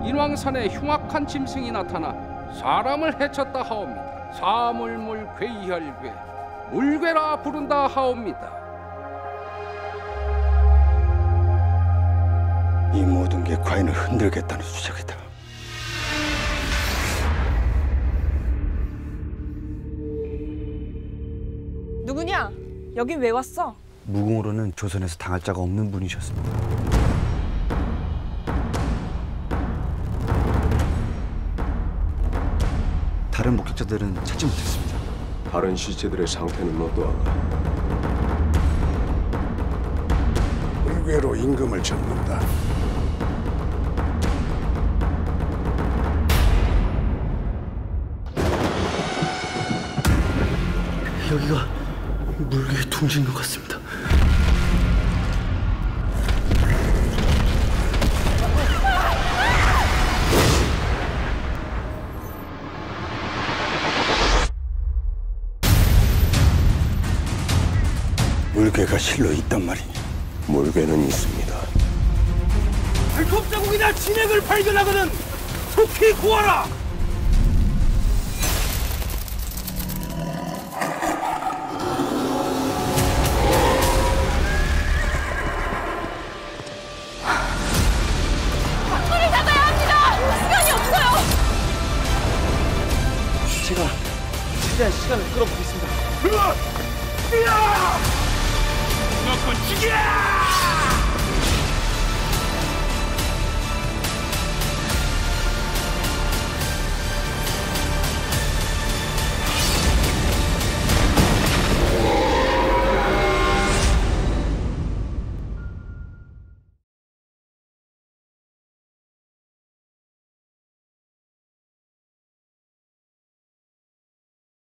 인왕산에 흉악한 짐승이 나타나 사람을 해쳤다 하옵니다. 사물물 괴혈괴 물괴라 부른다 하옵니다. 이 모든 게 과인을 흔들겠다는 수작이다. 누구냐? 여긴 왜 왔어? 무궁으로는 조선에서 당할 자가 없는 분이셨습니다. 다른 목격자들은 찾지 못했습니다. 다른 시체들의 상태는 어떠한가? 물괴로 임금을 잡는다. 여기가 물괴의 둥지인 것 같습니다. 물괴가 실로 있단 말이냐? 물괴는 있습니다. 발톱 자국이나 진액을 발견하거든 속히 구하라.